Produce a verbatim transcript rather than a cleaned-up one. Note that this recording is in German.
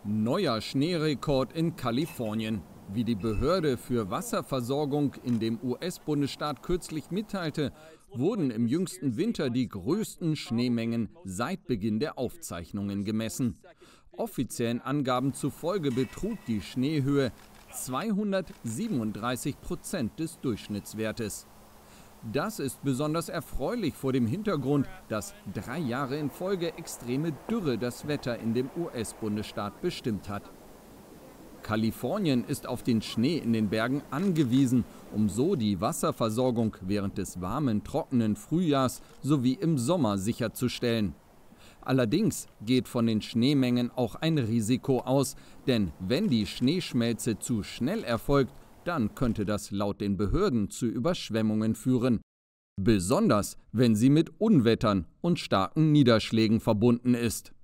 Neuer Schneerekord in Kalifornien. Wie die Behörde für Wasserversorgung in dem U S-Bundesstaat kürzlich mitteilte, wurden im jüngsten Winter die größten Schneemengen seit Beginn der Aufzeichnungen gemessen. Offiziellen Angaben zufolge betrug die Schneehöhe zweihundertsiebenunddreißig Prozent des Durchschnittswertes. Das ist besonders erfreulich vor dem Hintergrund, dass drei Jahre in Folge extreme Dürre das Wetter in dem U S-Bundesstaat bestimmt hat. Kalifornien ist auf den Schnee in den Bergen angewiesen, um so die Wasserversorgung während des warmen, trockenen Frühjahrs sowie im Sommer sicherzustellen. Allerdings geht von den Schneemengen auch ein Risiko aus, denn wenn die Schneeschmelze zu schnell erfolgt, dann könnte das laut den Behörden zu Überschwemmungen führen. Besonders, wenn sie mit Unwettern und starken Niederschlägen verbunden ist.